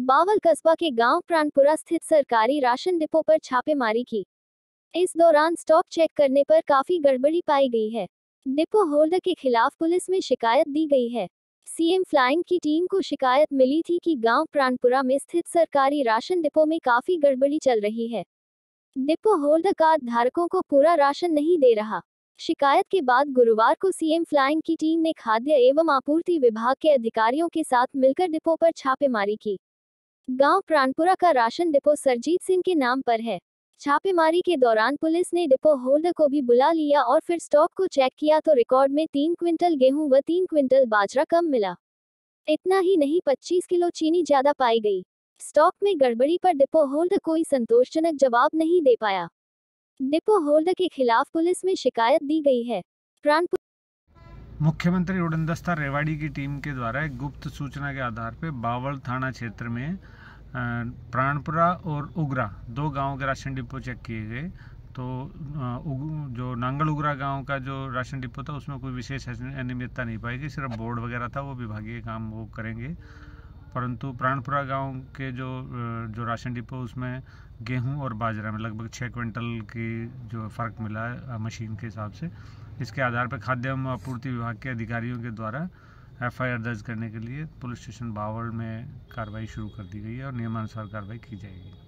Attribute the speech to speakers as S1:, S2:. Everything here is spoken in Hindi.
S1: बावल कस्बा के गांव प्राणपुरा स्थित सरकारी राशन डिपो पर छापेमारी की। इस दौरान स्टॉक चेक करने पर काफी गड़बड़ी पाई गई है। डिपो होल्डर के खिलाफ पुलिस में शिकायत दी गई है। सीएम फ्लाइंग की टीम को शिकायत मिली थी कि गांव प्राणपुरा में स्थित सरकारी राशन डिपो में काफी गड़बड़ी चल रही है। डिपो होल्डर कार्ड धारकों को पूरा राशन नहीं दे रहा। शिकायत के बाद गुरुवार को सीएम फ्लाइंग की टीम ने खाद्य एवं आपूर्ति विभाग के अधिकारियों के साथ मिलकर डिपो पर छापेमारी की। गांव प्राणपुरा का राशन डिपो सरजीत सिंह के नाम पर है। छापेमारी के दौरान पुलिस ने डिपो होल्डर को भी बुला लिया और फिर स्टॉक को चेक किया तो रिकॉर्ड में 3 क्विंटल गेहूं व 3 क्विंटल बाजरा कम मिला। इतना ही नहीं 25 किलो चीनी ज्यादा पाई गई। स्टॉक में गड़बड़ी पर डिपो होल्डर कोई संतोषजनक जवाब नहीं दे पाया। डिपो होल्डर के खिलाफ पुलिस में शिकायत दी गई है।
S2: मुख्यमंत्री उड़नदस्ता रेवाड़ी की टीम के द्वारा एक गुप्त सूचना के आधार पर बावल थाना क्षेत्र में प्राणपुरा और उगरा 2 गांव के राशन डिपो चेक किए गए। तो जो नांगल उगरा गांव का जो राशन डिपो था उसमें कोई विशेष अनियमितता नहीं पाई गई, सिर्फ बोर्ड वगैरह था, वो विभागीय काम वो करेंगे। परंतु प्राणपुरा गांव के जो राशन डिपो उसमें गेहूं और बाजरा में लगभग 6 क्विंटल की जो फ़र्क मिला है मशीन के हिसाब से। इसके आधार पर खाद्य एवं आपूर्ति विभाग के अधिकारियों के द्वारा एफआईआर दर्ज करने के लिए पुलिस स्टेशन बावल में कार्रवाई शुरू कर दी गई है और नियमानुसार कार्रवाई की जाएगी।